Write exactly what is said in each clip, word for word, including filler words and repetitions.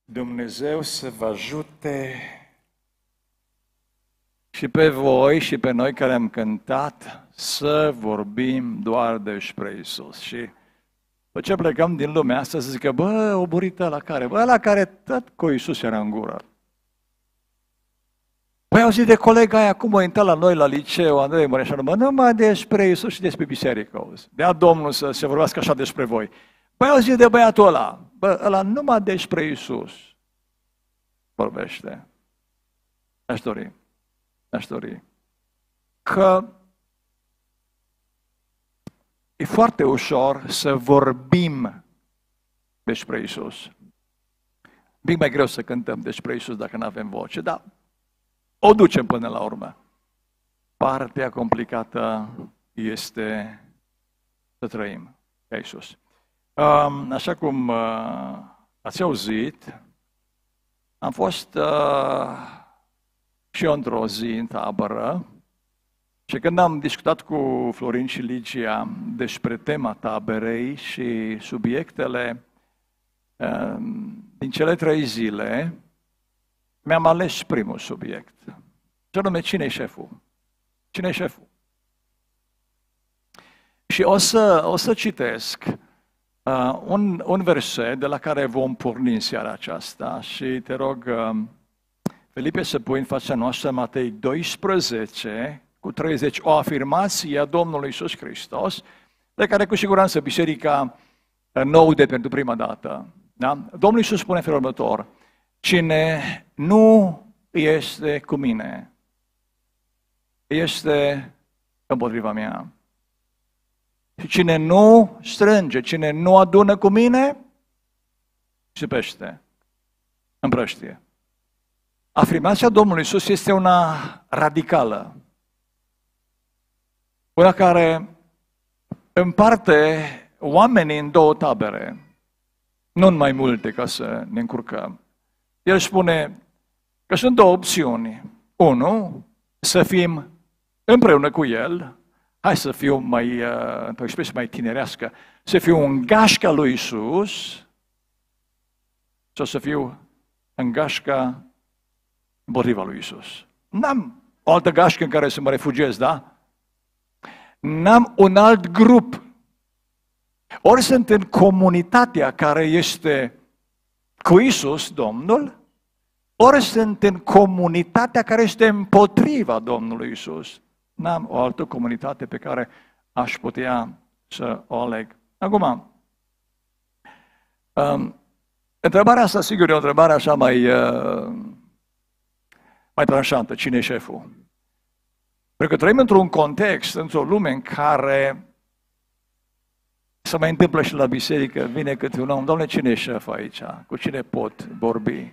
Dumnezeu să vă ajute și pe voi și pe noi care am cântat să vorbim doar despre Iisus. Și după ce plecăm din lumea asta să zică, bă, oborită la care? Bă, la care tot cu Iisus era în gură. Păi au zis de colega aia, cum a intrat la noi la liceu, Andrei Mureșanu, bă, numai despre Iisus și despre biserică, auzi. Dea Domnul să se vorbească așa despre voi. Păi au zis de băiatul ăla, bă, ăla numai despre Iisus vorbește. Aș dori, aș dori că e foarte ușor să vorbim despre Iisus. Un pic mai greu să cântăm despre Iisus dacă nu avem voce, dar o ducem până la urmă. Partea complicată este să trăim ca Iisus. Așa cum ați auzit, am fost și eu într-o zi în tabără și când am discutat cu Florin și Ligia despre tema taberei și subiectele din cele trei zile, mi-am ales primul subiect. Și anume, cine e șeful? Cine e șeful? Și o să, o să citesc uh, un, un verset de la care vom porni în seara aceasta și te rog, uh, Felipe, să pui în fața noastră Matei doisprezece cu treizeci, o afirmație a Domnului Iisus Hristos, de care cu siguranță biserica nu aude pentru prima dată. Da? Domnul Iisus spune în felul următor: cine nu este cu mine, este împotriva mea. Și cine nu strânge, cine nu adună cu mine, sipește, împrăștie. Afirmația Domnului Iisus este una radicală, una care împarte oamenii în două tabere, nu în mai multe ca să ne încurcăm. El spune că sunt două opțiuni. Unu, să fim împreună cu El, hai să fiu mai, într-o expresie mai tinerească, să fiu în gașca lui Iisus, sau să fiu în gașca împotriva lui Iisus. N-am o altă gașcă în care să mă refugiez, da? N-am un alt grup. Ori sunt în comunitatea care este cu Iisus, Domnul, ori sunt în comunitatea care este împotriva Domnului Iisus. N-am o altă comunitate pe care aș putea să o aleg. Acum, um, întrebarea asta, sigur, e o întrebare așa mai, uh, mai tranșantă. Cine e șeful? Pentru că trăim într-un context, într-o lume în care se mai întâmplă și la biserică, vine câte un om, Doamne, cine e șef aici? Cu cine pot vorbi?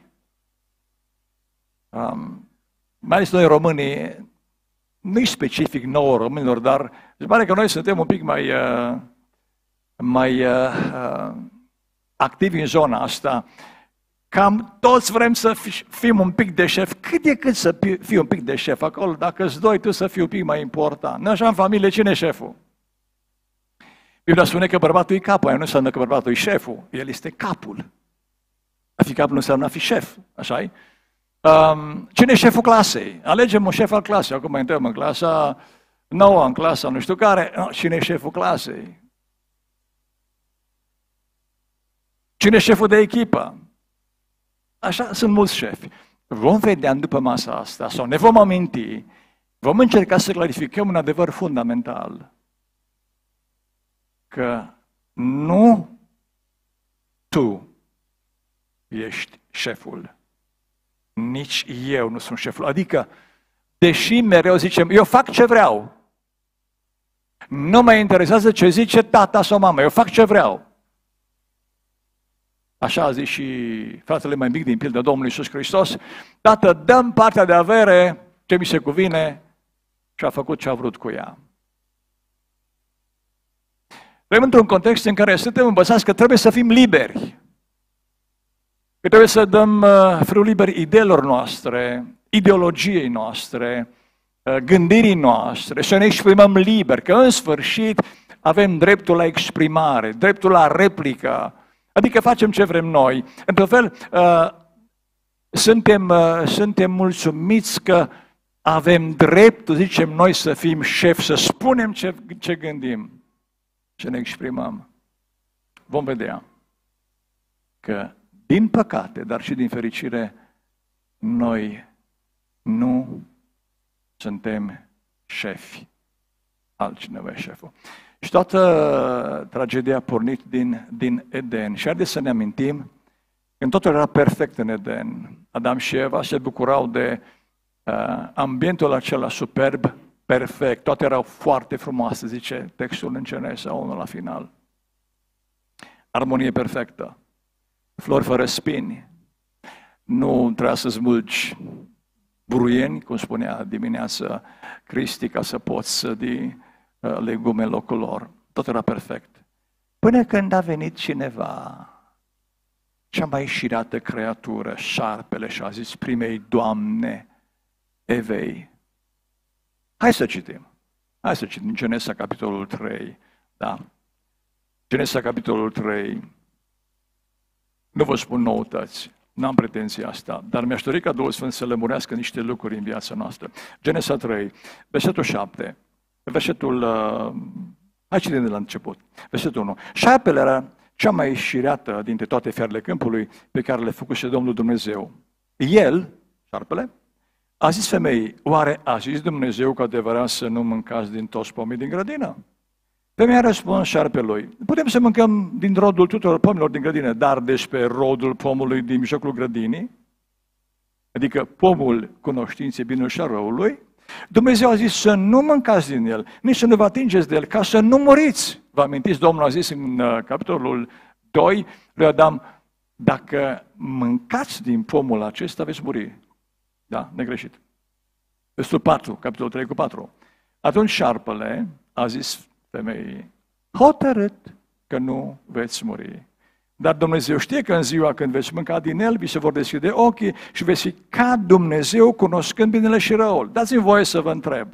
Um, mai ales noi românii, nu-i specific nouă românilor, dar se pare că noi suntem un pic mai, uh, mai uh, uh, activi în zona asta. Cam toți vrem să fim un pic de șef. Cât e cât să fii un pic de șef acolo? Dacă-s doi, tu să fii un pic mai important. Nu așa în familie, cine e șeful? Biblia spune că bărbatul e capul, aia nu înseamnă că bărbatul e șeful. El este capul. A fi capul nu înseamnă a fi șef, așa-i? Um, cine e șeful clasei? Alegem un șef al clasei. Acum intrăm în clasa nouă, în clasa nu știu care. No, cine e șeful clasei? Cine e șeful de echipă? Așa sunt mulți șefi. Vom vedea după masa asta, sau ne vom aminti, vom încerca să clarificăm un adevăr fundamental. Că nu tu ești șeful. Nici eu nu sunt șeful. Adică, deși mereu zicem, eu fac ce vreau. Nu mă interesează ce zice tata sau mama, eu fac ce vreau. Așa a zis și fratele mai mic din pildă Domnului Iisus Hristos: Tată, dăm partea de avere ce mi se cuvine, și a făcut ce a vrut cu ea. Trăim într-un context în care suntem învățați că trebuie să fim liberi. Că trebuie să dăm uh, frâul liber ideilor noastre, ideologiei noastre, uh, gândirii noastre, să ne exprimăm liber, că în sfârșit avem dreptul la exprimare, dreptul la replică, adică facem ce vrem noi. Într-un fel, uh, suntem, suntem mulțumiți că avem dreptul, zicem noi, să fim șefi, să spunem ce, ce gândim, să ne exprimăm. Vom vedea că, din păcate, dar și din fericire, noi nu suntem șefi. Altcineva e șeful. Și toată tragedia a pornit din, din Eden. Și haideți să ne amintim, când totul era perfect în Eden, Adam și Eva se bucurau de uh, ambientul acela superb, perfect. Toate erau foarte frumoase, zice textul în Genesa unu la final. Armonie perfectă. Flori fără spini. Nu trebuia să smulgi buruieni, cum spunea dimineața Cristi, ca să poți sădi uh, legume în locul lor. Tot era perfect. Până când a venit cineva, cea mai șirată creatură, șarpele, și a zis primei Doamne Evei. Hai să citim. Hai să citim Genesa, capitolul trei. Da. Genesa, capitolul trei. Nu vă spun noutăți. N-am pretenția asta, dar mi-aș dori ca Duhul Sfânt să lămurească niște lucruri în viața noastră. Genesa trei, versetul șapte, versetul... Uh, hai citim de la început. Versetul unu. Șarpele era cea mai șireată dintre toate fiarele câmpului pe care le făcuse Domnul Dumnezeu. El, șarpele, a zis femeii, oare a zis Dumnezeu cu adevărat să nu mâncați din toți pomii din grădină? Femeia a răspuns șarpelui, putem să mâncăm din rodul tuturor pomilor din grădină, dar despre rodul pomului din mijlocul grădinii, adică pomul cunoștinței binelui și a răului, Dumnezeu a zis să nu mâncați din el, nici să nu vă atingeți de el, ca să nu muriți. Vă amintiți, Domnul a zis în uh, capitolul doi lui Adam, dacă mâncați din pomul acesta, veți muri. Da, negreșit. Versetul patru, capitolul trei cu patru. Atunci șarpele a zis femeii, hotărât că nu veți muri. Dar Dumnezeu știe că în ziua când veți mânca din el, vi se vor deschide ochii și veți fi ca Dumnezeu cunoscând binele și răul. Dați-mi voie să vă întreb.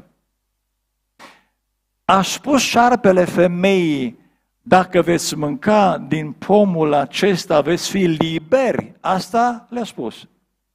A spus șarpele femeii, dacă veți mânca din pomul acesta, veți fi liberi. Asta le-a spus.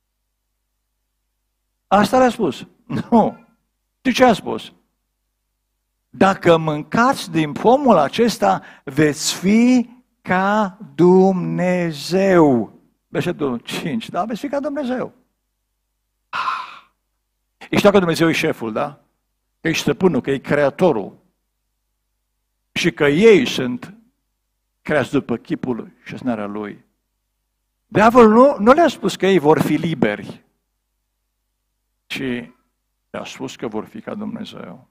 Asta le-a spus. Nu. De ce a spus? Dacă mâncați din pomul acesta, veți fi ca Dumnezeu. Versetul cinci, da? Veți fi ca Dumnezeu. Ah. Știu că Dumnezeu e șeful, da? Că e stăpânul, că e creatorul. Și că ei sunt creați după chipul și asemănarea lui. Diavolul nu, nu le-a spus că ei vor fi liberi, ci le-a spus că vor fi ca Dumnezeu.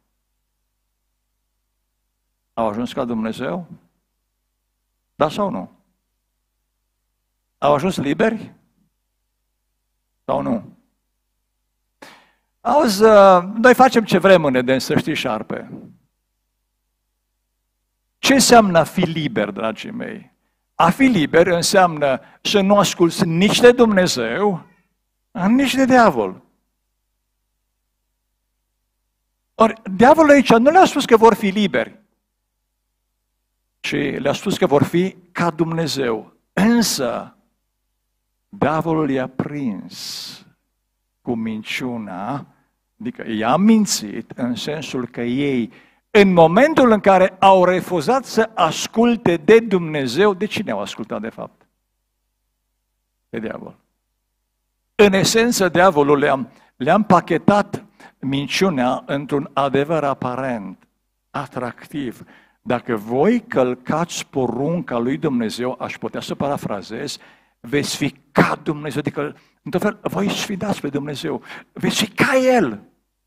Au ajuns ca Dumnezeu? Da sau nu? Au ajuns liberi? Sau nu? Auzi, noi facem ce vrem în Eden, să știi, șarpe. Ce înseamnă a fi liber, dragii mei? A fi liber înseamnă să nu asculți nici de Dumnezeu, nici de diavol. Ori, diavolul aici nu le-a spus că vor fi liberi, ci le-a spus că vor fi ca Dumnezeu. Însă, diavolul i-a prins cu minciuna, adică i-a mințit în sensul că ei, în momentul în care au refuzat să asculte de Dumnezeu, de cine au ascultat de fapt? De diavol. În esență, diavolul le-a le-a împachetat minciunea într-un adevăr aparent, atractiv. Dacă voi călcați porunca lui Dumnezeu, aș putea să parafrazez, veți fi ca Dumnezeu, adică, într-un fel, voi sfidați pe Dumnezeu, veți fi ca El.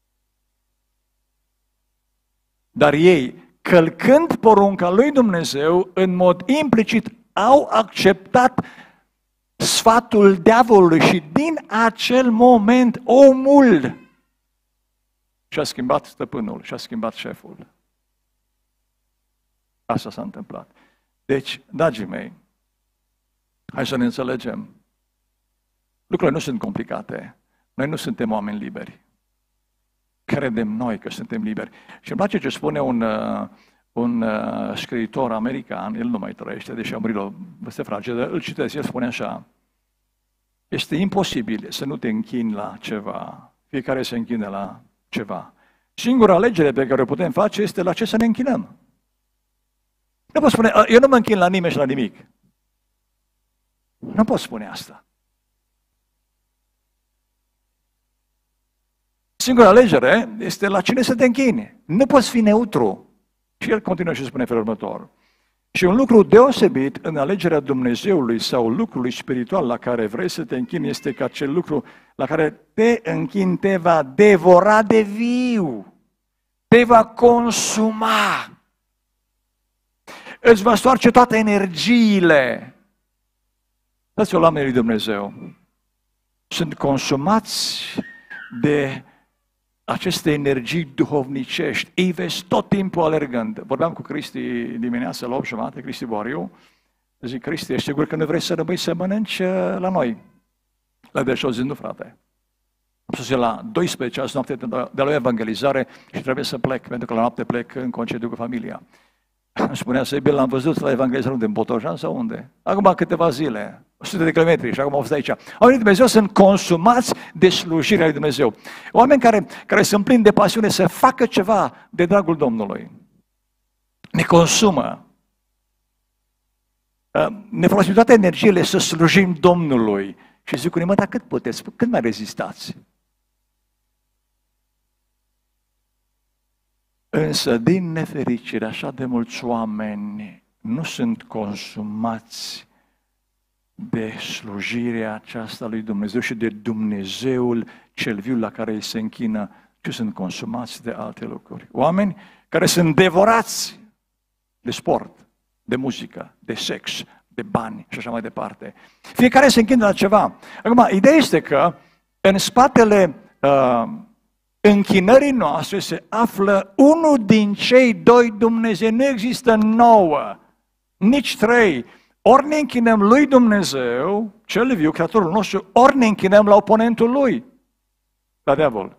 Dar ei, călcând porunca lui Dumnezeu, în mod implicit, au acceptat sfatul diavolului și din acel moment omul și-a schimbat stăpânul, și-a schimbat șeful. Asta s-a întâmplat. Deci, dragii mei, hai să ne înțelegem. Lucrurile nu sunt complicate. Noi nu suntem oameni liberi. Credem noi că suntem liberi. Și îmi place ce spune un, un scriitor american, el nu mai trăiește, deși a murit la vârstă fragedă, îl citesc, el spune așa: Este imposibil să nu te închini la ceva. Fiecare se închine la ceva. Singura alegere pe care o putem face este la ce să ne închinăm. Nu poți spune, eu nu mă închin la nimeni și la nimic. Nu poți spune asta. Singura alegere este la cine să te închini. Nu poți fi neutru. Și el continuă și spune felul următor. Și un lucru deosebit în alegerea Dumnezeului sau lucrului spiritual la care vrei să te închini este că acel lucru la care te închini te va devora de viu, te va consuma, îți va stoarce toate energiile. Dați-o la oamenii lui Dumnezeu. Sunt consumați de aceste energii duhovnicești, îi vezi tot timpul alergând. Vorbeam cu Cristi dimineața la opt jumate, Cristi Boriu. Zic, Cristi, ești sigur că nu vrei să rămâi să mănânci la noi? La de jos, nu frate. Am sosit la douăsprezece azi noapte de la evangelizare și trebuie să plec, pentru că la noapte plec în concediu cu familia. Îmi spunea Săibil, l-am văzut la evangelizare unde, în Botojan sau unde? Acum câteva zile, o sută de kilometri și acum au fost aici. Oamenii lui Dumnezeu sunt consumați de slujirea lui Dumnezeu. Oameni care, care sunt plini de pasiune să facă ceva de dragul Domnului. Ne consumă. Ne folosim toate energiile să slujim Domnului. Și zic unii, mă, dar cât puteți? Cât mai rezistați? Însă, din nefericire, așa de mulți oameni nu sunt consumați de slujirea aceasta lui Dumnezeu și de Dumnezeul cel viu la care ei se închină, ci sunt consumați de alte lucruri. Oameni care sunt devorați de sport, de muzică, de sex, de bani și așa mai departe. Fiecare se închină la ceva. Acum, ideea este că în spatele uh, închinării noastre se află unul din cei doi Dumnezei. Nu există nouă, nici trei. Ori ne închinăm lui Dumnezeu, cel viu, Creatorul nostru, ori ne închinăm la oponentul lui, la diavol.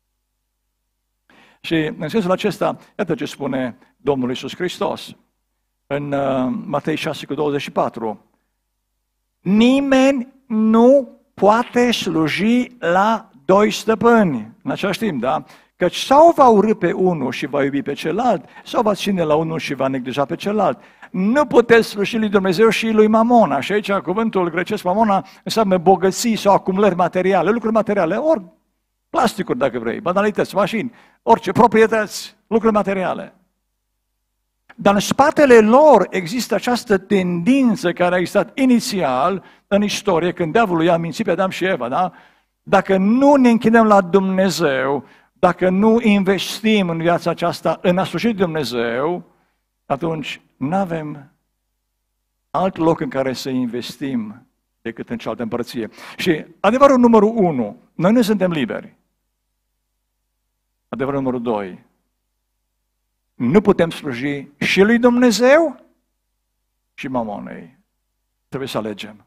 Și în sensul acesta, iată ce spune Domnul Iisus Hristos în uh, Matei șase cu douăzeci și patru. Nimeni nu poate sluji la doi stăpâni în același timp, da? Căci sau va urî pe unul și va iubi pe celălalt, sau va ține la unul și va neglija pe celălalt. Nu puteți sluji lui Dumnezeu și lui Mamona. Și aici cuvântul grecesc Mamona înseamnă bogății sau acumulări materiale, lucruri materiale, ori plasticuri dacă vrei, banalități, mașini, orice, proprietăți, lucruri materiale. Dar în spatele lor există această tendință care a existat inițial în istorie, când diavolul i-a mințit pe Adam și Eva, da? Dacă nu ne închinăm la Dumnezeu, dacă nu investim în viața aceasta în a sluji Dumnezeu, atunci nu avem alt loc în care să investim decât în cealaltă împărăție. Și adevărul numărul unu, noi nu suntem liberi. Adevărul numărul doi, nu putem sluji și lui Dumnezeu și mamonei. Trebuie să alegem.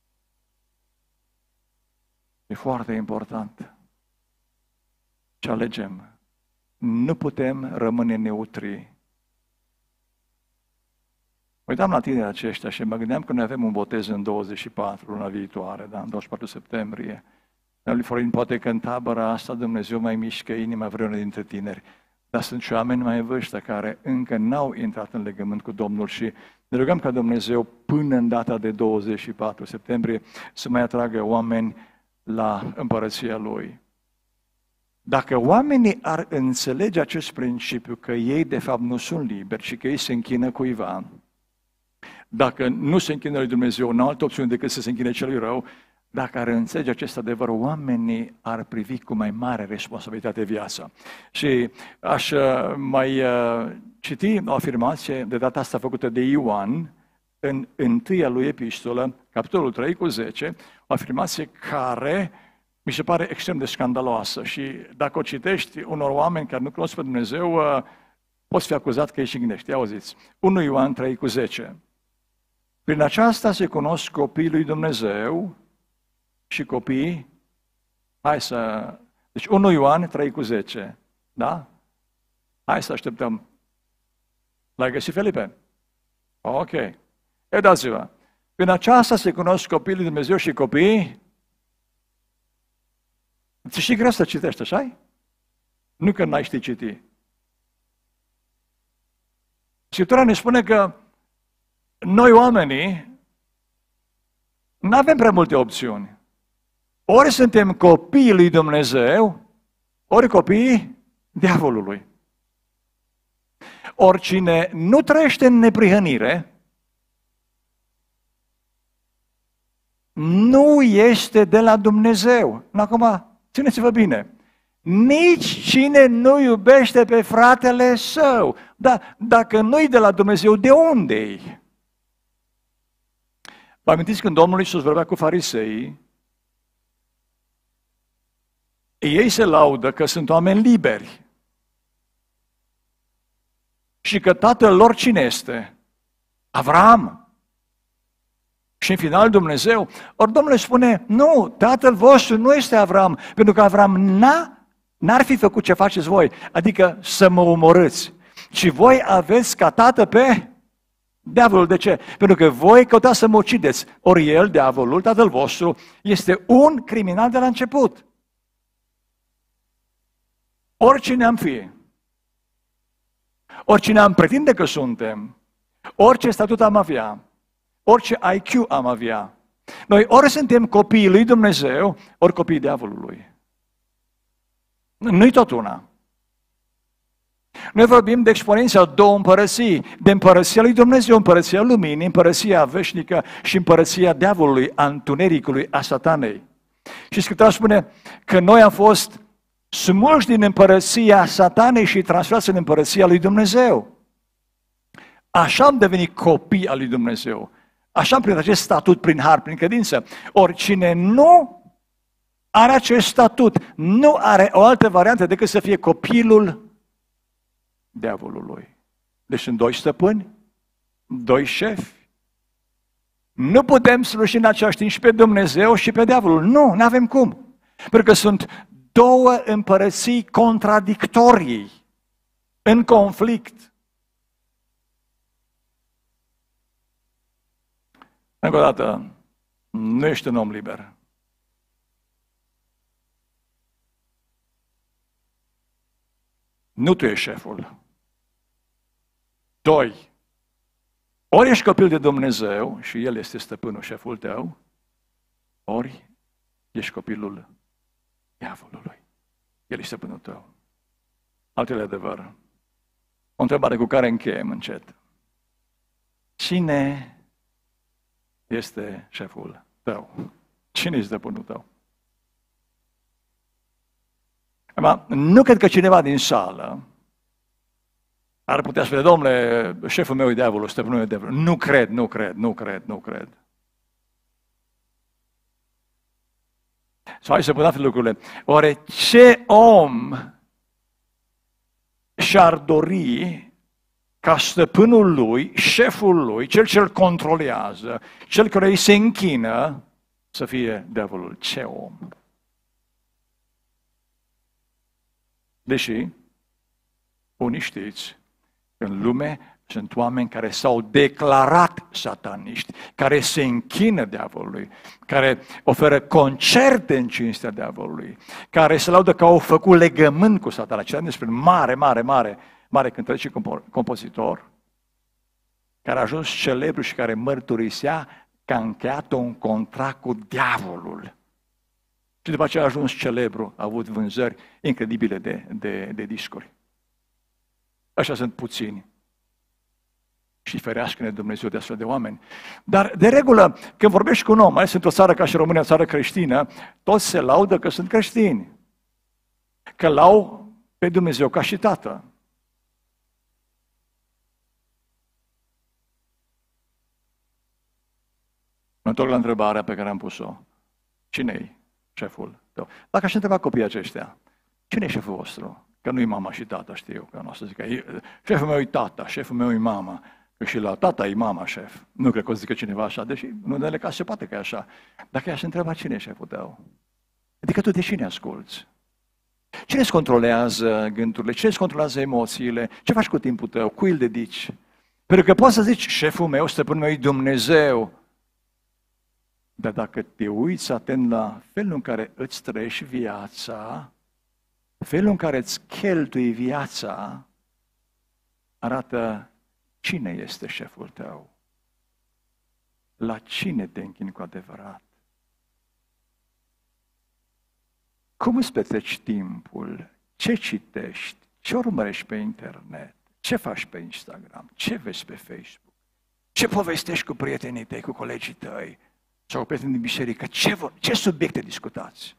E foarte important ce alegem. Nu putem rămâne neutri. Uitam la tinerii aceștia și mă gândeam că noi avem un botez în douăzeci și patru, luna viitoare, da, în douăzeci și patru septembrie. Lui Florin, poate că în tabăra asta Dumnezeu mai mișcă inima vreunul dintre tineri. Dar sunt și oameni mai în vârstă care încă n-au intrat în legământ cu Domnul și ne rugăm ca Dumnezeu până în data de douăzeci și patru septembrie să mai atragă oameni la împărăția Lui. Dacă oamenii ar înțelege acest principiu că ei de fapt nu sunt liberi și că ei se închină cuiva, dacă nu se închină lui Dumnezeu, nu au altă opțiune decât să se închine celui rău, dacă ar înțelege acest adevăr, oamenii ar privi cu mai mare responsabilitate viața. Și aș mai citi o afirmație, de data asta făcută de Ioan, în întâia lui epistolă, capitolul trei cu zece, o afirmație care mi se pare extrem de scandaloasă și dacă o citești unor oameni care nu cunosc pe Dumnezeu, poți fi acuzat că ești gândești. Auziți, unu Ioan trei cu zece. Prin aceasta se cunosc copiii lui Dumnezeu și copiii, hai să, deci unu Ioan trei cu zece, da? Hai să așteptăm. L-ai găsit, Felipe? Ok. E dați-vă. Prin aceasta se cunosc copiii lui Dumnezeu și copiii Ți și greu să citești, așa-i? Nu că n-ai ști citi. Scriptura ne spune că noi oamenii nu avem prea multe opțiuni. Ori suntem copiii lui Dumnezeu, ori copiii diavolului. Oricine nu trăiește în neprihănire, nu este de la Dumnezeu. Acum, țineți-vă bine. Nici cine nu iubește pe fratele său. Dar dacă nu-i de la Dumnezeu, de unde-i? Vă amintiți când Domnul Iisus vorbea cu fariseii? Ei se laudă că sunt oameni liberi. Și că tatăl lor cine este? Avram. Și în final Dumnezeu. Ori Domnul spune, nu, tatăl vostru nu este Avram, pentru că Avram n-a, n-ar fi făcut ce faceți voi, adică să mă omorâți. Și voi aveți ca tată pe diavolul. De ce? Pentru că voi căutați să mă ucideți. Ori el, diavolul, tatăl vostru, este un criminal de la început. Oricine am fi, oricine am pretinde că suntem, orice statut am avea, orice I Q am avea, noi ori suntem copiii lui Dumnezeu, ori copiii diavolului. Nu-i tot una. Noi vorbim de exponența două împărății, de împărăția lui Dumnezeu, împărăția luminii, împărăția veșnică și împărăția diavolului, a întunericului, a satanei. Și Scriptura spune că noi am fost smulși din împărăția satanei și transferați în împărăția lui Dumnezeu. Așa am devenit copii al lui Dumnezeu. Așa am primit acest statut prin har, prin credință. Oricine nu are acest statut, nu are o altă variantă decât să fie copilul diavolului. Deci sunt doi stăpâni, doi șefi. Nu putem sluji în același timp și pe Dumnezeu și pe diavolul. Nu, nu avem cum. Pentru că sunt două împărății contradictorii, în conflict. Încă o dată, nu ești un om liber. Nu tu ești șeful. Doi, ori ești copil de Dumnezeu și El este stăpânul, șeful tău, ori ești copilul diavolului. El este stăpânul tău. Altele adevăr. O întrebare cu care încheiem încet. Cine este șeful tău? Cine este stăpânul tău? Acum, nu cred că cineva din sală ar putea spune, domnule, șeful meu e diavolul, stăpânul meu e diavolul. Nu cred, nu cred, nu cred, nu cred. Sau hai să punem altfel lucrurile. Oare ce om și-ar dori ca stăpânul lui, șeful lui, cel ce îl controlează, cel care îi se închină, să fie diavolul? Ce om? Deși, unii știți, în lume sunt oameni care s-au declarat sataniști, care se închină diavolului, care oferă concerte în cinstea diavolului, care se laudă că au făcut legământ cu satana. Cine despre mare, mare, mare, mare cântăreț și compozitor, care a ajuns celebru și care mărturisea că a încheiat un contract cu diavolul. Și după aceea a ajuns celebru, a avut vânzări incredibile de, de, de discuri. Așa sunt puțini. Și ferească-ne Dumnezeu de astfel de oameni. Dar, de regulă, când vorbești cu un om, mai ales într-o țară ca și România, o țară creștină, toți se laudă că sunt creștini. Că l-au pe Dumnezeu ca și Tată. Mă întorc la întrebarea pe care am pus-o. Cine-i șeful tău? Dacă aș întreba copiii aceștia, cine e șeful vostru? Că nu-i mama și tata, știu, că nu o să zică, șeful meu e tata, șeful meu e mama, că și la tata e mama șef. Nu cred că o să zică cineva așa, deși în unele cazuri se poate că e așa. Dacă i-aș întreba cine e șeful tău? Adică tu de cine asculți? Cine îți controlează gândurile? Cine îți controlează emoțiile? Ce faci cu timpul tău? Cui îl dedici? Pentru că poți să zici, șeful meu, stăpânul meu e Dumnezeu. Dar dacă te uiți atent la felul în care îți trăiești viața, felul în care îți cheltui viața, arată cine este șeful tău. La cine te închini cu adevărat? Cum îți petreci timpul? Ce citești? Ce urmărești pe internet? Ce faci pe Instagram? Ce vezi pe Facebook? Ce povestești cu prietenii tăi, cu colegii tăi? Sau cu prietenii din biserică? Ce, vor, ce subiecte discutați?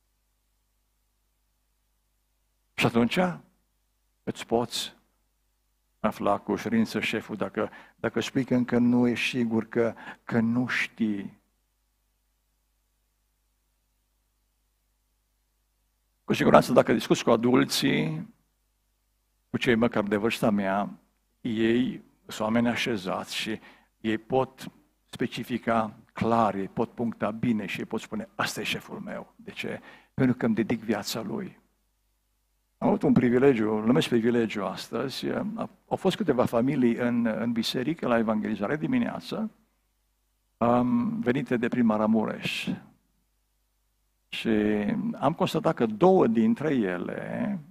Și atunci îți poți afla cu ușurință șeful dacă, dacă spui că încă nu ești sigur că, că nu știi. Cu siguranță dacă discuți cu adulții, cu cei măcar de vârsta mea, ei sunt oameni așezați și ei pot specifica clar, ei pot puncta bine și ei pot spune, asta e șeful meu. De ce? Pentru că îmi dedic viața lui. Am avut un privilegiu, îl numesc privilegiu astăzi, au fost câteva familii în, în biserică la evangelizare dimineață, um, venite de prin Maramureș. Și am constatat că două dintre ele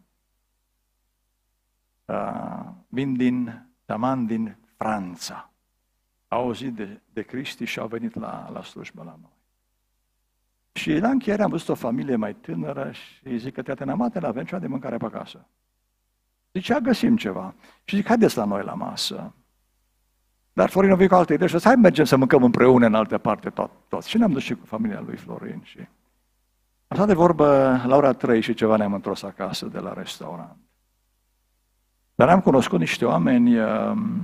uh, vin din taman din Franța. Au auzit de, de Cristi și au venit la, la slujbă la noi. Și la încheiere am văzut o familie mai tânără și zic că te-a amate, avem ceva de mâncare pe acasă. Zicea, găsim ceva. Și zic, haideți la noi la masă. Dar Florin a venit cu alte idei și a zis, hai mergem să mâncăm împreună în altă parte tot, tot. Și ne-am dus și cu familia lui Florin. Și am stat de vorbă la ora trei și ceva ne-am întors acasă de la restaurant. Dar am cunoscut niște oameni um,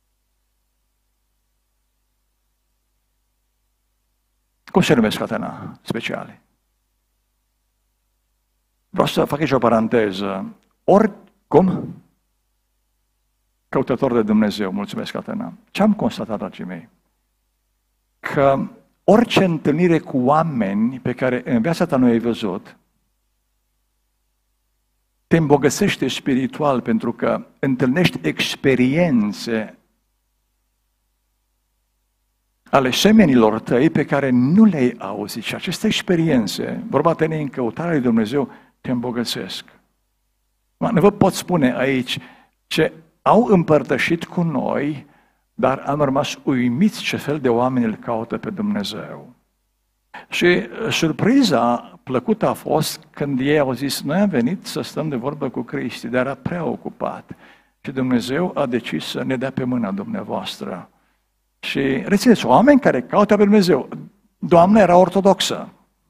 cum se numesc, Catena? Speciale. Vreau să fac aici o paranteză. Oricum, căutător de Dumnezeu, mulțumesc, Catena. Ce am constatat, dragii mei? Că orice întâlnire cu oameni pe care în viața ta nu ai văzut, te îmbogățește spiritual pentru că întâlnești experiențe ale semenilor tăi pe care nu le-ai auzit. Și aceste experiențe, vorba tăi în căutarea lui Dumnezeu, te îmbogățesc. Nu vă pot spune aici ce au împărtășit cu noi, dar am rămas uimiți ce fel de oameni îl caută pe Dumnezeu. Și surpriza plăcută a fost când ei au zis, noi am venit să stăm de vorbă cu Cristi, dar era prea ocupat. Și Dumnezeu a decis să ne dea pe mâna dumneavoastră. Și rețineți, oameni care caută pe Dumnezeu. Doamna era ortodoxă.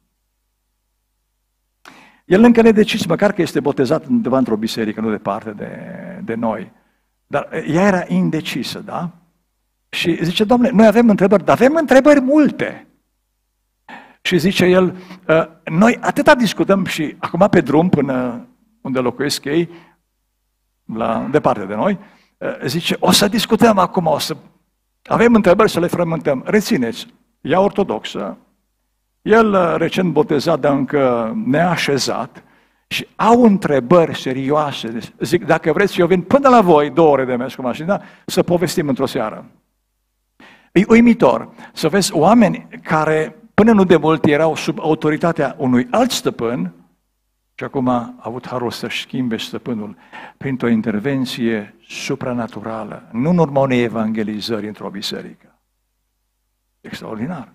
El încă ne decis, măcar că este botezat undeva într-o biserică, nu departe de, de noi. Dar ea era indecisă, da? Și zice, Doamne, noi avem întrebări, dar avem întrebări multe. Și zice el, noi atâta discutăm și acum pe drum până unde locuiesc ei, la, departe de noi, zice, o să discutăm acum, o să avem întrebări să le frământăm. Rețineți, ea ortodoxă, el recent botezat, dar încă neașezat, și au întrebări serioase. Zic, dacă vreți, eu vin până la voi, două ore de mers cu mașina, să povestim într-o seară. E uimitor să vezi oameni care până nu de mult erau sub autoritatea unui alt stăpân și acum a avut harul să-și schimbe stăpânul printr-o intervenție supranaturală, nu în urma unei evangelizări într-o biserică. Extraordinar.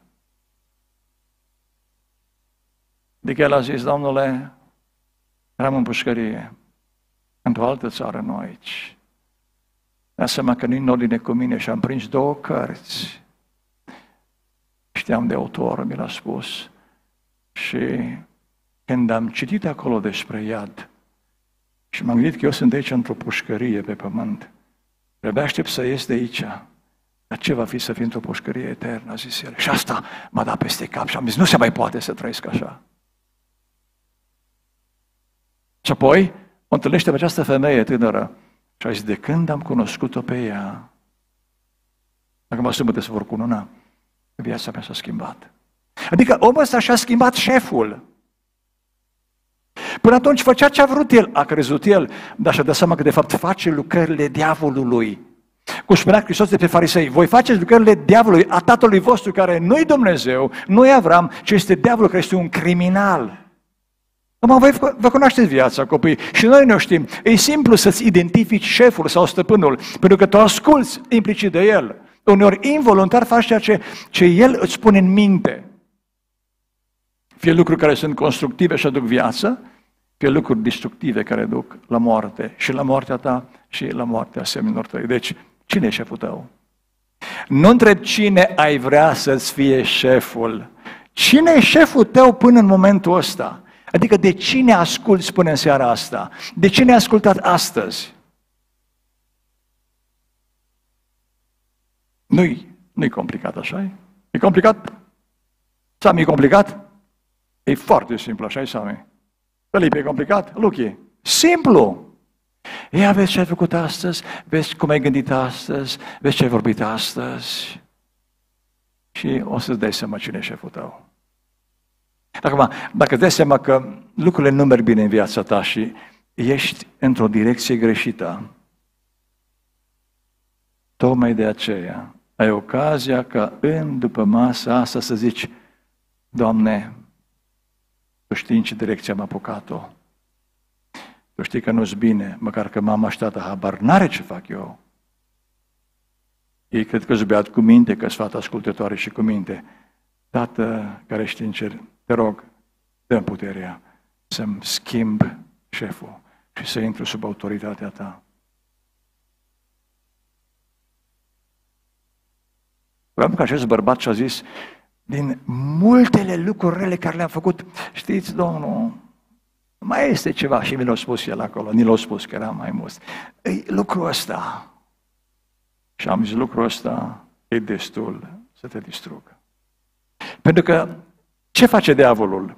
Adică el a zis, Domnule, eram în pușcărie, într-o altă țară, nu aici. Mi-a seama că nu-i în ordine cu mine și am prins două cărți. Știam de autor, mi l-a spus. Și când am citit acolo despre iad și m-am gândit că eu sunt aici într-o pușcărie pe pământ, trebuie aștept să ies de aici. Dar ce va fi să fii într-o pușcărie eternă, a zis el. Și asta m-a dat peste cap și am zis, nu se mai poate să trăiesc așa. Și apoi o întâlnește pe această femeie tânără și a zis, de când am cunoscut-o pe ea, acum sâmbătă se vor cununa, viața mea s-a schimbat. Adică omul ăsta și-a schimbat șeful. Până atunci făcea ce a vrut el, a crezut el, dar și-a dat seama că de fapt face lucrările diavolului. Cum spunea Hristos de pe farisei, voi faceți lucrările diavolului, a tatălui vostru, care nu-i Dumnezeu, nu-i Avram, ci este diavolul, care este un criminal. Acum, voi vă cunoașteți viața, copii, și noi ne știm. E simplu să-ți identifici șeful sau stăpânul, pentru că tu asculți implicit de el. Uneori, involuntar, faci ceea ce, ce el îți spune în minte. Fie lucruri care sunt constructive și aduc viață, fie lucruri destructive care duc la moarte, și la moartea ta și la moartea seminilor tăi. Deci, cine e șeful tău? Nu întreb cine ai vrea să-ți fie șeful. Cine e șeful tău până în momentul ăsta? Adică de cine asculți până în seara asta? De cine ai ascultat astăzi? Nu-i, nu-i complicat, așa-i? E complicat? Sami, e complicat? E foarte simplu, așa-i, Sami? Felipe, e complicat? Luchi, simplu! Ia vezi ce ai făcut astăzi, vezi cum ai gândit astăzi, vezi ce ai vorbit astăzi și o să-ți dai seama cine e șeful tău. Acum, dacă îți dai seama că lucrurile nu merg bine în viața ta și ești într-o direcție greșită, tocmai de aceea ai ocazia ca în după masa asta să zici, Doamne, Tu știi în ce direcție am apucat-o. Tu știi că nu-s bine, măcar că mama și tata habar n-are ce fac eu. Ei cred că-s beat cu minte, că-s fata ascultătoare și cu minte. Tată care ești în cer, te rog, dă-mi puterea să-mi schimb șeful și să intru sub autoritatea ta. Vreau că acest bărbat și-a zis, din multele lucruri rele care le-am făcut, știți, Domnul, mai este ceva și mi l-a spus el acolo, ni l-a spus că era mai mult. Ei, lucrul ăsta, și am zis, lucrul ăsta e destul să te distrugă. Pentru că ce face diavolul?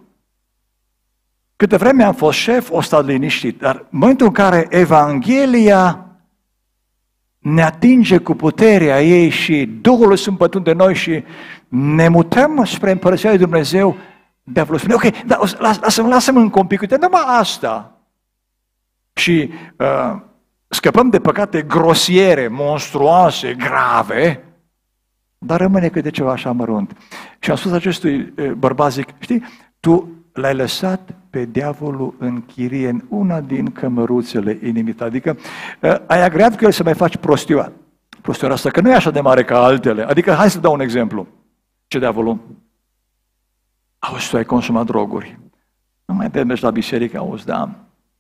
Câte vreme am fost șef, o stat liniștit, dar în momentul în care Evanghelia ne atinge cu puterea ei și Duhul Sfânt pătrunde de noi și ne mutăm spre Împărăția lui Dumnezeu, diavolul spune, ok, dar lasă-mă, lasă-mă încă un pic, uite, numai asta. Și uh, scăpăm de păcate grosiere, monstruoase, grave, dar rămâne câte ceva așa mărunt. Și am spus acestui bărbat, zic, știi, tu l-ai lăsat pe diavolul în chirie în una din cămăruțele inimii tale. Adică ai agreat cu el să mai faci prostioara. Prostioara asta, că nu e așa de mare ca altele. Adică, hai să dau un exemplu. Ce diavolul? Auzi, tu ai consumat droguri. Nu mai te mergi la biserică, auzi, da?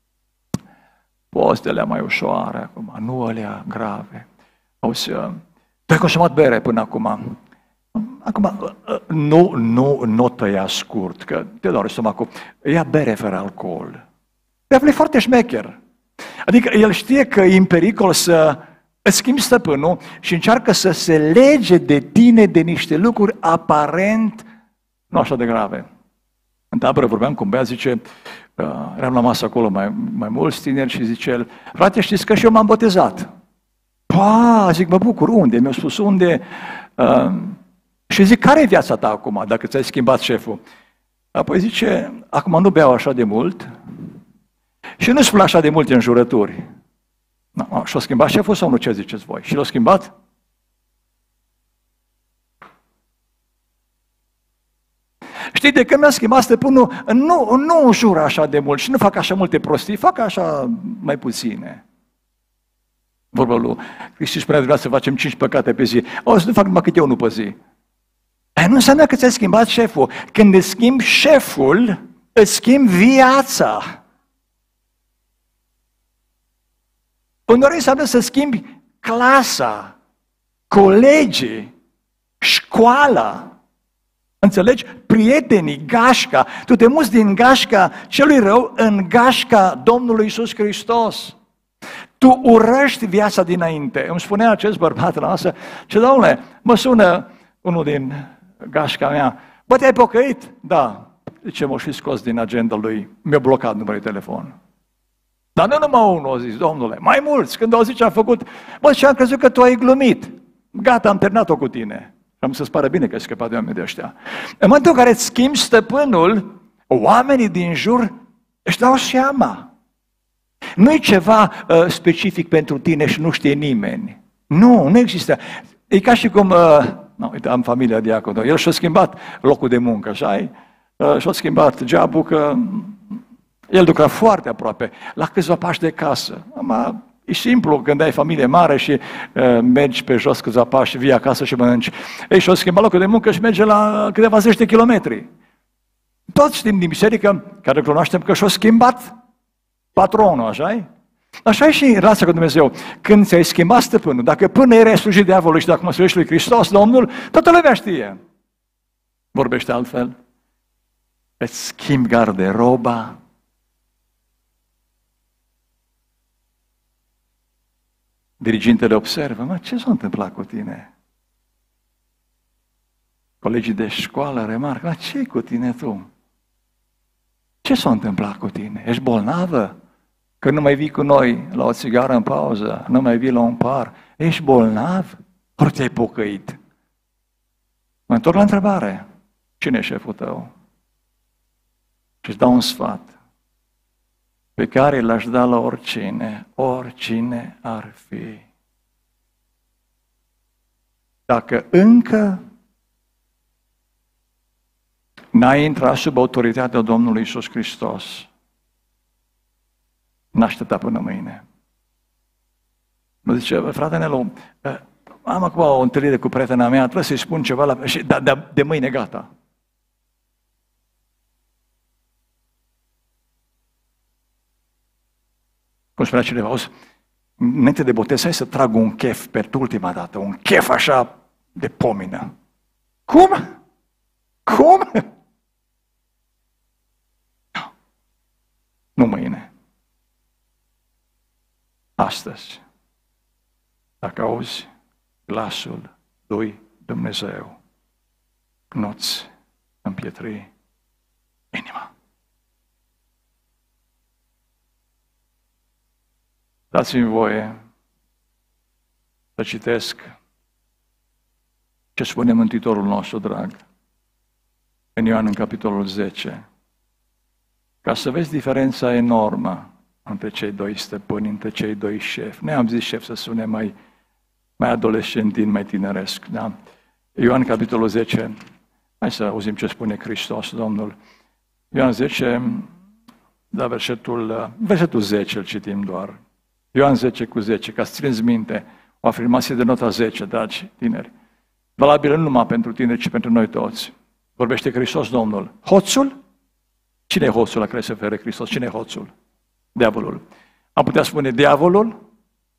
Postele mai ușoare acum, nu alea grave. Auzi, tu ai consumat bere până acum. Acum, nu, nu, nu tăia scurt, că te doare stomacul. Ia bere fără alcool. Diavolul e foarte șmecher. Adică el știe că e în pericol să îți schimbi stăpânul și încearcă să se lege de tine de niște lucruri aparent nu așa de grave. În tabără vorbeam cu un băiat, zice, uh, eram la masă acolo mai, mai mulți tineri și zice el, frate, știți că și eu m-am botezat. Pa, zic, mă bucur, unde? Mi-au spus, unde? Uh, și zic, care e viața ta acum, dacă ți-ai schimbat șeful? Apoi zice, acum nu beau așa de mult și nu spun așa de multe înjurături. No, și-a schimbat șeful sau nu, ce ziceți voi? Și l-a schimbat? Știi, de când mi-a schimbat stăpânul, nu, nu înjură așa de mult și nu fac așa multe prostii, fac așa mai puține. Vorba lui Hristos spunea, vrea să facem cinci păcate pe zi. O, să nu fac numai câte unul pe zi. Aia nu înseamnă că ți-ai schimbat șeful. Când îți schimbi șeful, îți schimbi viața. Uneori înseamnă să schimbi clasa, colegii, școala. Înțelegi? Prietenii, gașca. Tu te muți din gașca celui rău în gașca Domnului Iisus Hristos. Tu urăști viața dinainte. Îmi spunea acest bărbat la masă, ce Doamne, mă sună unul din gașca mea. Bă, te-ai pocăit? Da. Ce m-a și scos din agenda lui. Mi-a blocat numărul de telefon. Dar nu numai unul, a zis, Domnule, mai mulți. Când au zis ce am făcut, bă, și am crezut că tu ai glumit. Gata, am terminat-o cu tine. Am să-ți pară bine că ai scăpat de oameni de ăștia. În momentul în care îți schimbi stăpânul, oamenii din jur își dau seama. Nu e ceva uh, specific pentru tine și nu știe nimeni. Nu, nu există. E ca și cum, uh, no, uite, am familia diaconă, el și-a schimbat locul de muncă, așa uh, și-a schimbat job-ul, că el lucra foarte aproape, la câțiva pași de casă. Ama, e simplu când ai familie mare și uh, mergi pe jos câțiva pași și vii acasă și mănânci. Ei, și-a schimbat locul de muncă și merge la câteva zeci de kilometri. Toți știm din biserică, care cunoaștem că și-a schimbat patronul, așa-i? Așa e și în relația cu Dumnezeu. Când ți-ai schimbat stăpânul, dacă până erai slujit diavolului și dacă mă slujești lui Hristos, Domnul, toată lumea știe. Vorbește altfel. Îți schimbi garderoba. Dirigintele observă, mă, ce s-a întâmplat cu tine? Colegii de școală remarcă, mă, ce-i cu tine tu? Ce s-a întâmplat cu tine? Ești bolnavă? Că nu mai vii cu noi la o țigară în pauză, nu mai vii la un par. Ești bolnav? Ori te-ai pocăit? Mă întorc la întrebare. Cine e șeful tău? Și îți dau un sfat pe care l-aș da la oricine, oricine ar fi. Dacă încă n-ai intrat sub autoritatea Domnului Iisus Hristos, n-aștepta până mâine. Mă zice, frate Nelu, am acum o întâlnire cu prietena mea, trebuie să-i spun ceva, la... și de, de, de mâine gata. Cum spunea cineva, auzi, înainte de botez, hai să trag un chef pe ultima dată, un chef așa de pomină. Cum? Cum? Nu, nu mâine. Astăzi, dacă auzi glasul lui Dumnezeu, nu-ți împietri inima. Dați-mi voie să citesc ce spune Mântuitorul nostru drag în Ioan în capitolul zece, ca să vezi diferența enormă între cei doi stăpâni, între cei doi șefi. Noi am zis șef să sune mai, mai adolescentin, mai tineresc. Da? Ioan capitolul zece, hai să auzim ce spune Hristos, Domnul. Ioan zece, da, versetul, versetul zece îl citim doar. Ioan zece cu zece, ca să țineți minte, o afirmație de nota zece, dragi tineri. Valabilă nu numai pentru tineri, ci pentru noi toți. Vorbește Hristos, Domnul. Hoțul? Cine e hoțul la care se referă Hristos? Cine e hoțul? Diavolul. Am putea spune, diavolul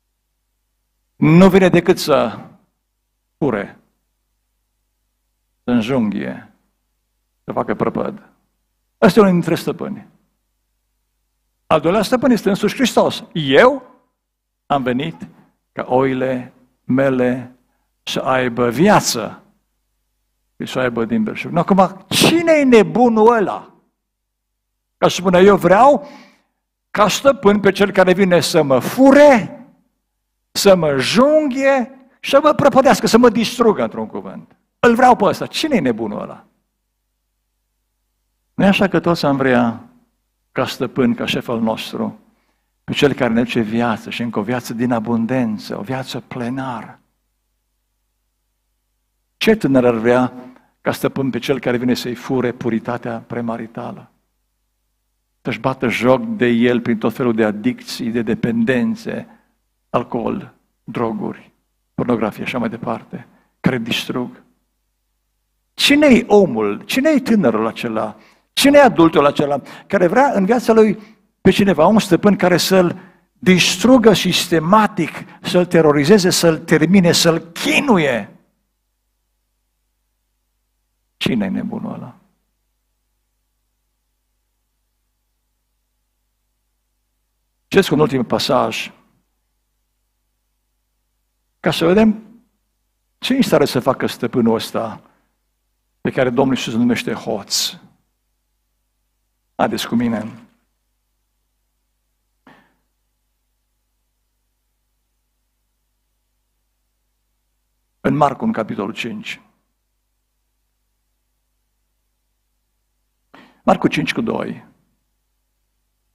nu vine decât să fure, să înjunghie, să facă prăpăd. Ăsta e unul dintre stăpâni. Al doilea stăpân este însuși Hristos. Eu am venit ca oile mele să aibă viață și să aibă din belșug. Acum, cine e nebunul ăla? Ca să spună, eu vreau ca stăpân pe cel care vine să mă fure, să mă junghie și să mă prăpădească, să mă distrugă într-un cuvânt. Îl vreau pe ăsta. Cine e nebunul ăla? Nu e așa că toți am vrea ca stăpân, ca șef al nostru, pe cel care ne duce viață și încă o viață din abundență, o viață plenară. Ce tânăr ar vrea ca stăpân pe cel care vine să-i fure puritatea premaritală? Să-și bată joc de el prin tot felul de adicții, de dependențe, alcool, droguri, pornografie, așa mai departe, care distrug. Cine-i omul? Cine-i tânărul acela? Cine-i adultul acela care vrea în viața lui pe cineva, un stăpân care să-l distrugă sistematic, să-l terorizeze, să-l termine, să-l chinuie? Cine-i nebunul ăla? Citesc un ultim pasaj ca să vedem ce în stare să facă stăpânul ăsta pe care Domnul Iisus îl numește hoț. Haideți cu mine. În Marcu, în capitolul cinci. Marcu cinci cu doi.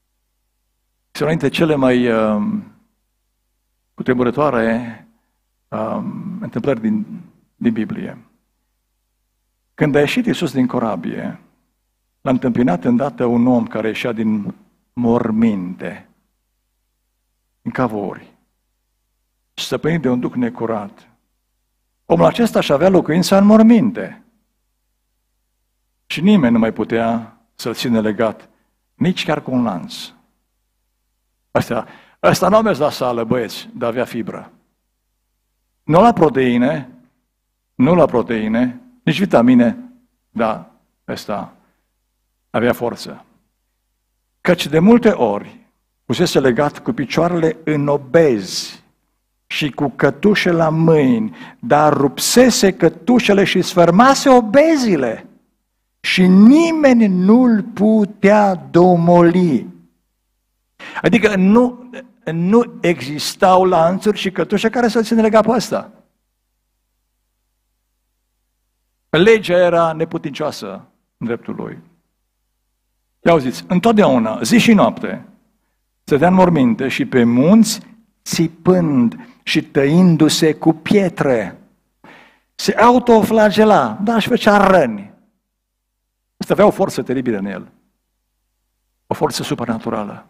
Este una dintre cele mai uh, cutremurătoare um, întâmplări din, din Biblie. Când a ieșit Iisus din corabie, l-a întâmpinat îndată un om care ieșea din morminte, în cavori, stăpânit de un duh necurat. Omul acesta și avea locuința în morminte. Și nimeni nu mai putea să-l ține legat, nici chiar cu un lanț. Asta, asta nu a mers la sală, băieți, dar avea fibră. Nu la proteine, nu la proteine, nici vitamine, dar ăsta avea forță. Căci de multe ori fusese legat cu picioarele în obezi și cu cătușe la mâini, dar rupsese cătușele și sfărmase obezile și nimeni nu-l putea domoli. Adică nu, nu existau lanțuri și cătușe care să-l țină legat pe ăsta. Legea era neputincioasă în dreptul lui. Ia auziți, întotdeauna, zi și noapte, stătea în morminte și pe munți țipând și tăindu-se cu pietre. Se autoflagela, dar își făcea răni. Ăsta avea o forță teribilă în el. O forță supranaturală.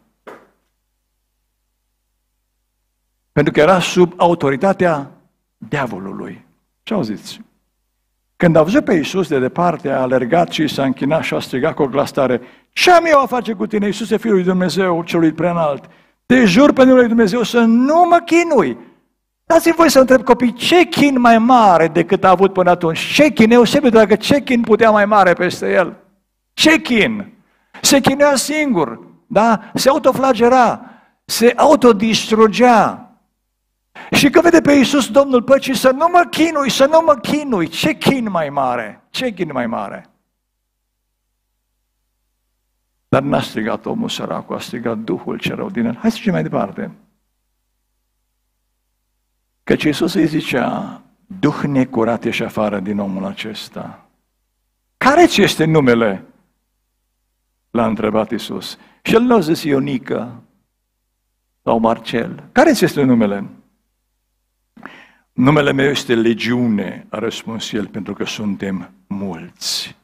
Pentru că era sub autoritatea diavolului. Ce auziți? Când a văzut pe Iisus de departe, a alergat și s-a închinat și a strigat cu o glas tare: ce am eu a face cu tine, Iisuse, Fiul lui Dumnezeu, celui preanalt? Te jur pe numele lui Dumnezeu să nu mă chinui. Dați-mi voi să întreb copii, ce chin mai mare decât a avut până atunci? Ce chin? Eusebiu, dacă ce chin putea mai mare peste el? Ce chin? Se chinuia singur, da? Se autoflagera, se autodistrugea. Și că vede pe Iisus, Domnul Păcii, să nu mă chinui, să nu mă chinui. Ce chin mai mare? Ce chin mai mare? Dar n-a strigat omul săracul, a strigat Duhul cel rău din el. Hai să zicem mai departe. Căci Iisus îi zicea: Duh necurat ieși afară din omul acesta. Care ți este numele? L-a întrebat Iisus. Și el nu a zis Ionică sau Marcel. Care ți este numele? Numele meu este Legiune, a răspuns el, pentru că suntem mulți.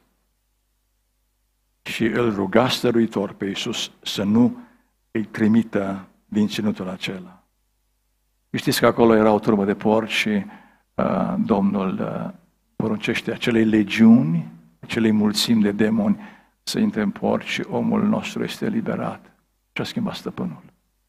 Și îl ruga stăruitor pe Iisus să nu îi trimită din ținutul acela. Știți că acolo era o turmă de porci și uh, Domnul uh, poruncește acelei legiuni, acelei mulțimi de demoni să intre în porci și omul nostru este eliberat. Și a schimbat stăpânul.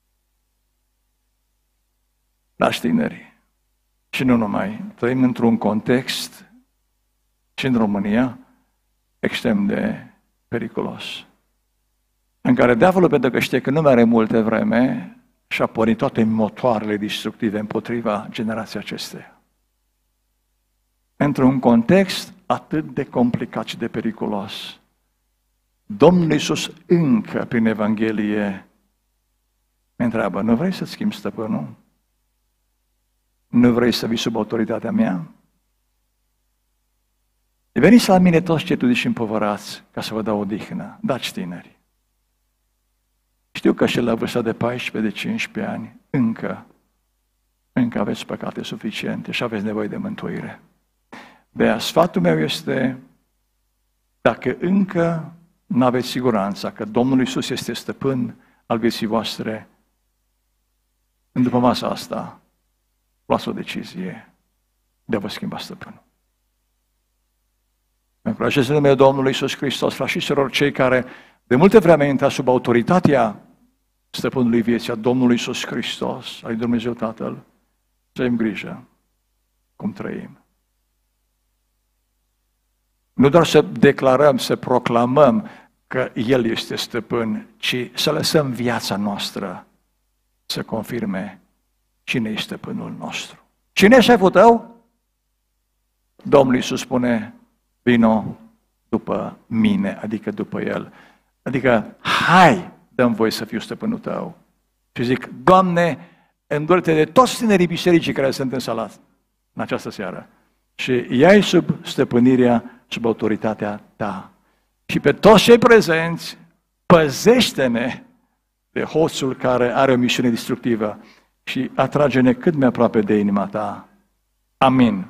Lași tinerii. Și nu numai. Trăim într-un context și în România extrem de periculos, în care diavolul, pentru că știe că nu mai are multe vreme, și-a pornit toate motoarele destructive împotriva generației acesteia. Într-un context atât de complicat și de periculos, Domnul Iisus încă prin Evanghelie mă întreabă: nu vrei să-ți schimbi stăpânul? Nu vrei să vii sub autoritatea mea? Veniți la mine toți cetăți și împovărați, ca să vă dau odihnă. Dați tineri. Știu că și la vârsta de paisprezece, de cincisprezece ani, încă, încă aveți păcate suficiente și aveți nevoie de mântuire. De sfatul meu este, dacă încă nu aveți siguranța că Domnul Iisus este stăpân al vieții voastre, în după masa asta, luați o decizie de a vă schimba stăpânul. Mă încurajez în numele Domnului Iisus Hristos, frașilor, cei care de multe vreme intră sub autoritatea stăpânului vieții, a Domnului Iisus Hristos, al lui Dumnezeu Tatăl, să avem grijă cum trăim. Nu doar să declarăm, să proclamăm că El este stăpân, ci să lăsăm viața noastră să confirme cine este stăpânul nostru. Cine e șeful tău? Domnul Iisus spune: vino după mine, adică după El. Adică, hai, dăm voie să fiu stăpânul tău. Și zic: Doamne, îndură-te de toți tinerii bisericii care sunt în sala în această seară și ia-i sub stăpânirea, sub autoritatea ta. Și pe toți cei prezenți, păzește-ne de hoțul care are o misiune destructivă și atrage-ne cât mai aproape de inima ta Amin.